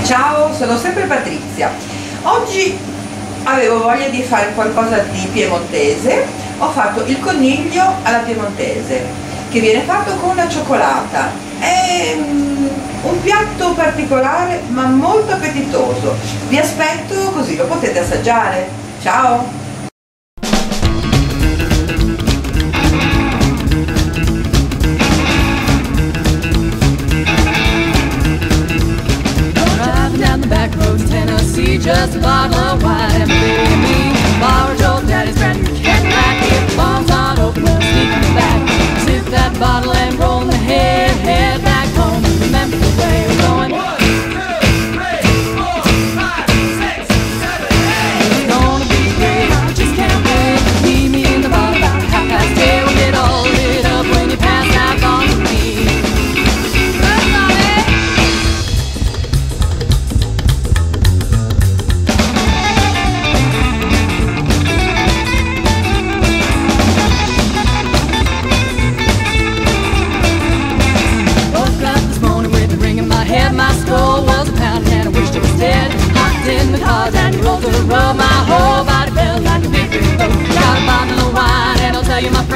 Ciao, sono sempre Patrizia. Oggi avevo voglia di fare qualcosa di piemontese. Ho fatto il coniglio alla piemontese, che viene fatto con la cioccolata. È un piatto particolare ma molto appetitoso. Vi aspetto così lo potete assaggiare. Ciao! Tennessee, just a bottle of wine and baby me. Borrowed your daddy's brand new Cadillac. If the bomb's not open, we'll sneak in the back. Sip that bottle and roll in the head back home. Remember the way we're going. 1, 2, 3, 4, 5, 6, 7, 8. It's gonna be great, I just can't wait. Meet me in the bar about 8:30. We'll get all lit up when you pass out on me. My skull was a pound and I wished it was dead. Hopped in the cars and rolled to the road. My whole body felt like a big boat. Got a bottle of wine and I'll tell you my friend,